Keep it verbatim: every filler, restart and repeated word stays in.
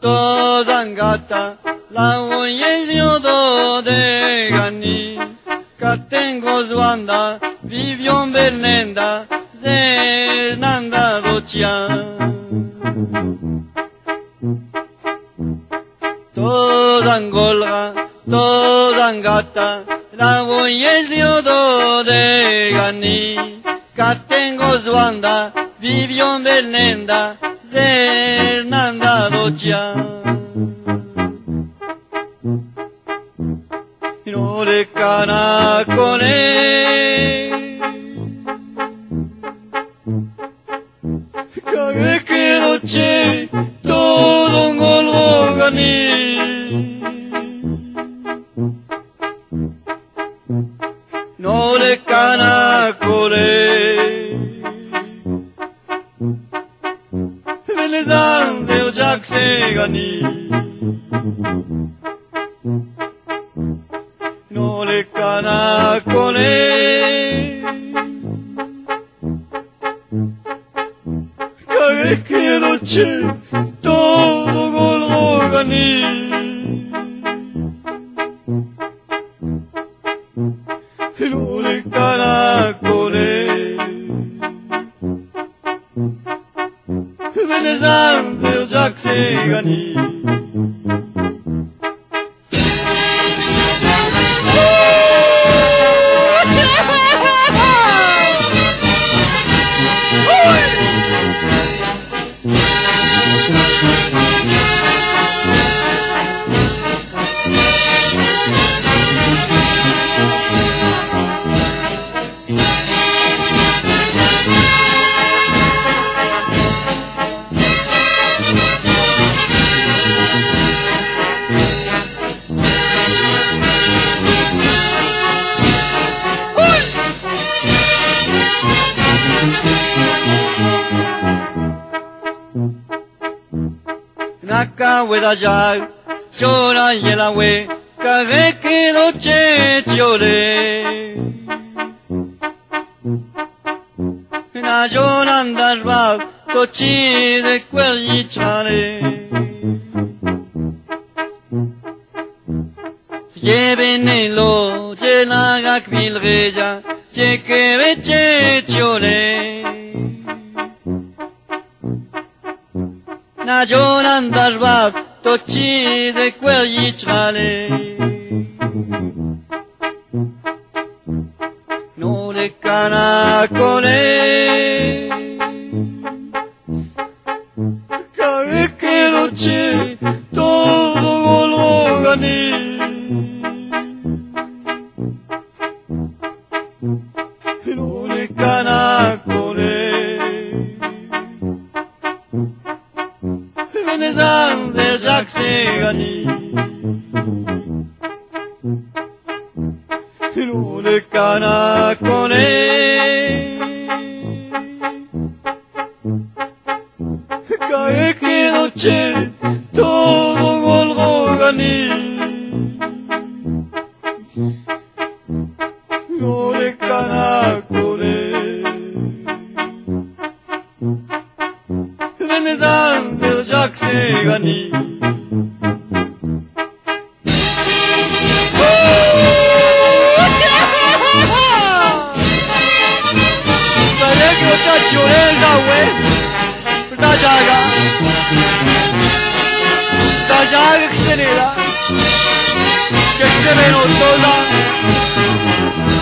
toda gata, la voy yo de gani, que tengo zuanda, vivió en Belenda, Zernanda docia. Toda angolga, toda gata, la voy yo de gani, que tengo zuanda, vivió en Belenda, Zernanda docia. No le canacole, cague que noche todo un golgani. No le canacole, velezan de ojak se gani. No le canacole, cague que noche todo golgani. No le canacole, velezan de ojak se gani. Naka weda jag, chora yela we, kage que noche chole. Na jorandas bab, tochi de quelli chale. Llevenelo, jelagak bilreja, cheque veche chole. Na jorandas bab, tochi de quelli chale. No le canacole, cague que noche todo golgani. No le canacole, venezan de Jacques Segani. No le canacole, cae que noche todo golgani. No le canacole, venezan de Jacques Segani. Chorelda we, da jaga, da jaga que se nera, que se me notó la.